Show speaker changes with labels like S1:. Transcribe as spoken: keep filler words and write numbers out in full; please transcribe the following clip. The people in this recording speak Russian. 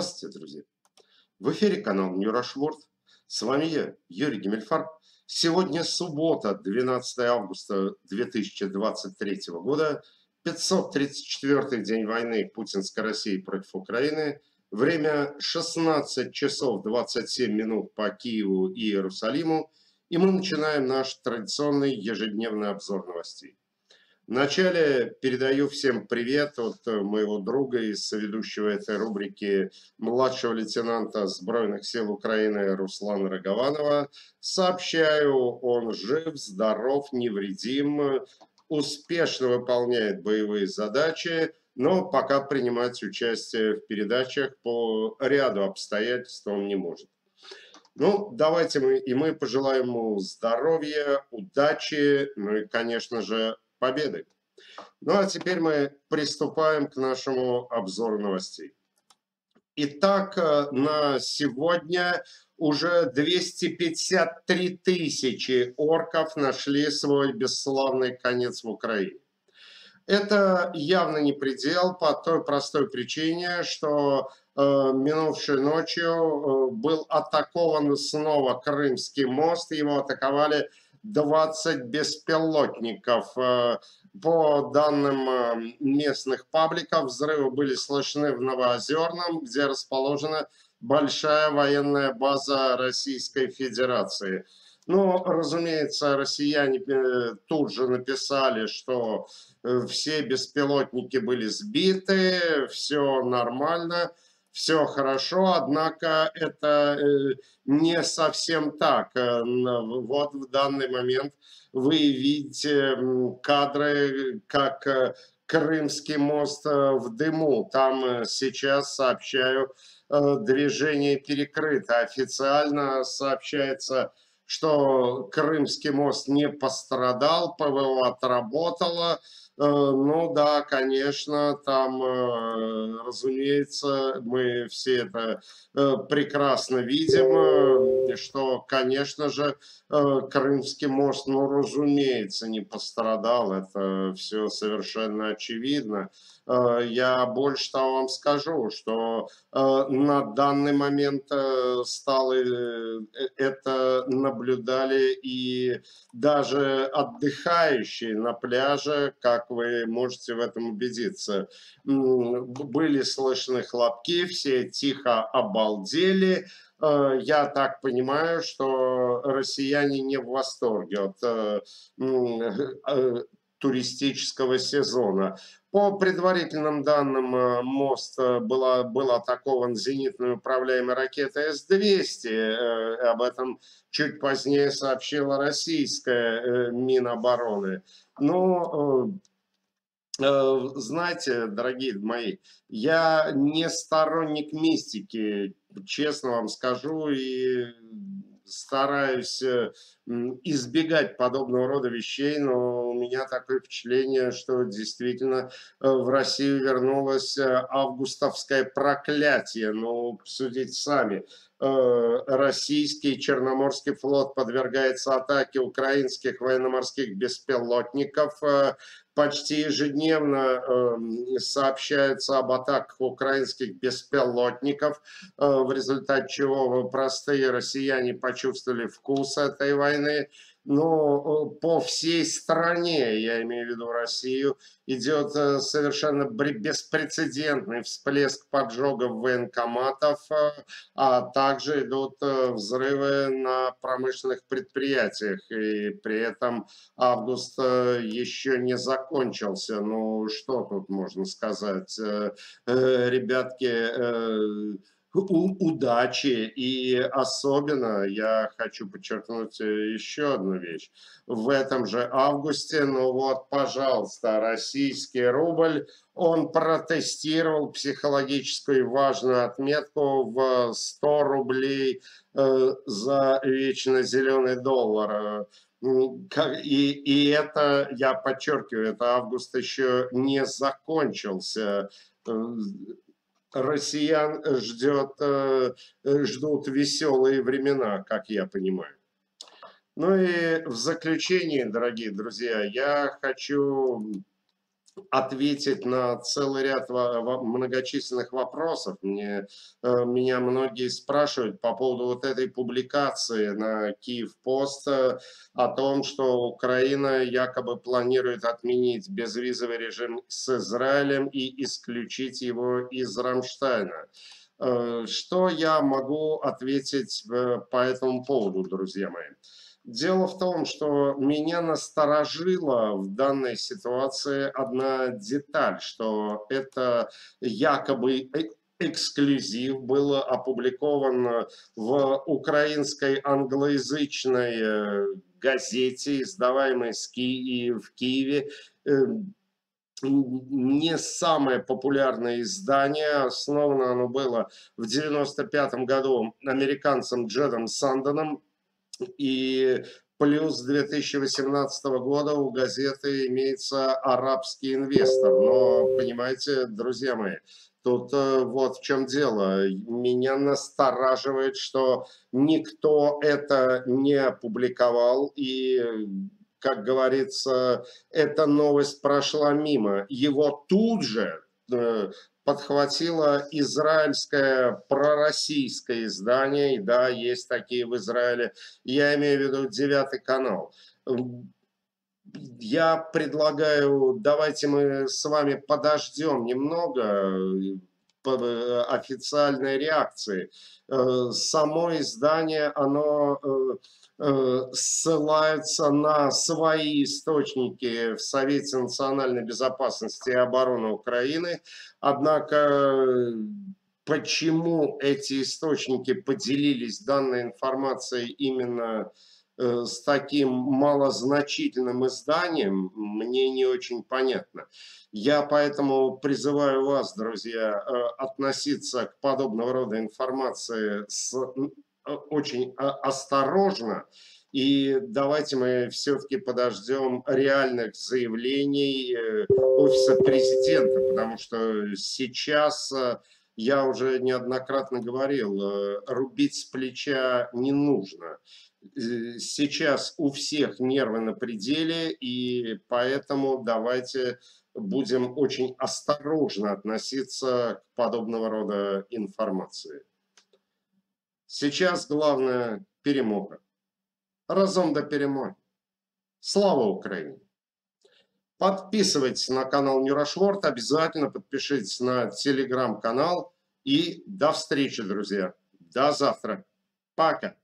S1: Здравствуйте, друзья! В эфире канал Ньюрашворд. С вами я, Юрий Гемельфарб. Сегодня суббота, двенадцатое августа две тысячи двадцать третьего года, пятьсот тридцать четвёртый день войны путинской России против Украины. Время шестнадцать часов двадцать семь минут по Киеву и Иерусалиму. И мы начинаем наш традиционный ежедневный обзор новостей. Вначале передаю всем привет от моего друга и соведущего этой рубрики, младшего лейтенанта Сбройных сил Украины Руслана Рогованова. Сообщаю, он жив, здоров, невредим, успешно выполняет боевые задачи, но пока принимать участие в передачах по ряду обстоятельств он не может. Ну, давайте мы и мы пожелаем ему здоровья, удачи, ну и, конечно же, победы. Ну а теперь мы приступаем к нашему обзору новостей. Итак, на сегодня уже двести пятьдесят три тысячи орков нашли свой бесславный конец в Украине. Это явно не предел по той простой причине, что э, минувшей ночью э, был атакован снова Крымский мост, его атаковали двадцать беспилотников. Э, по данным э, местных пабликов, взрывы были слышны в Новоозерном, где расположена большая военная база Российской Федерации. Ну, разумеется, россияне тут же написали, что все беспилотники были сбиты, все нормально, все хорошо, однако это не совсем так. Вот в данный момент вы видите кадры, как Крымский мост в дыму. Там сейчас, сообщаю, движение перекрыто. Официально сообщается, что Крымский мост не пострадал, ПВО отработало. Ну да, конечно, там, разумеется, мы все это прекрасно видим, что, конечно же, Крымский мост, ну, разумеется, не пострадал, это все совершенно очевидно. Я больше того вам скажу, что на данный момент стало это наблюдали и даже отдыхающие на пляже, как вы можете в этом убедиться. Были слышны хлопки, все тихо обалдели. Я так понимаю, что россияне не в восторге от туристического сезона. По предварительным данным, мост была, был атакован зенитной управляемой ракетой эс двести. Об этом чуть позднее сообщила российская Минобороны. Но, знаете, дорогие мои, я не сторонник мистики, честно вам скажу, и стараюсь избегать подобного рода вещей, но у меня такое впечатление, что действительно в Россию вернулось августовское проклятие. Ну, судите сами. Российский Черноморский флот подвергается атаке украинских военно-морских беспилотников. Почти ежедневно сообщается об атаках украинских беспилотников, в результате чего простые россияне почувствовали вкус этой войны. Но по всей стране, я имею в виду Россию, идет совершенно беспрецедентный всплеск поджогов военкоматов, а также идут взрывы на промышленных предприятиях. И при этом август еще не закончился. Ну, что тут можно сказать? Ребятки, удачи, и особенно я хочу подчеркнуть еще одну вещь. В этом же августе, ну вот, пожалуйста, российский рубль, он протестировал психологическую важную отметку в сто рублей э, за вечно зеленый доллар. И, и это, я подчеркиваю, это август еще не закончился. Россиян ждет, ждут веселые времена, как я понимаю. Ну и в заключение, дорогие друзья, я хочу ответить на целый ряд во- во- многочисленных вопросов. Мне, э, меня многие спрашивают по поводу вот этой публикации на Киев Пост э, о том, что Украина якобы планирует отменить безвизовый режим с Израилем и исключить его из Рамштайна. Э, Что я могу ответить э, по этому поводу, друзья мои? Дело в том, что меня насторожила в данной ситуации одна деталь, что это якобы э- эксклюзив был опубликован в украинской англоязычной э, газете, издаваемой с Ки- и в Киеве. Э, Не самое популярное издание, основано оно было в девяносто пятом году американцем Джедом Санденом, и плюс с две тысячи восемнадцатого года у газеты имеется арабский инвестор. Но, понимаете, друзья мои, тут э, вот в чем дело. Меня настораживает, что никто это не опубликовал. И, как говорится, эта новость прошла мимо. Его тут же э, подхватило израильское пророссийское издание, и да, есть такие в Израиле, я имею в виду девятый канал. Я предлагаю, давайте мы с вами подождем немного э, по- э, официальной реакции. Э, Само издание, оно э, э, ссылается на свои источники в Совете национальной безопасности и обороны Украины. Однако э, почему эти источники поделились данной информацией именно э, с таким малозначительным изданием, мне не очень понятно. Я поэтому призываю вас, друзья, э, относиться к подобного рода информации с, э, очень э, осторожно. И давайте мы все-таки подождем реальных заявлений э, офиса президента, потому что сейчас, э, я уже неоднократно говорил, э, рубить с плеча не нужно. Э, Сейчас у всех нервы на пределе, и поэтому давайте будем очень осторожно относиться к подобного рода информации. Сейчас главное перемога. Разом до перемоги. Слава Украине! Подписывайтесь на канал Нюрашворд, обязательно подпишитесь на телеграм-канал. И до встречи, друзья. До завтра. Пока.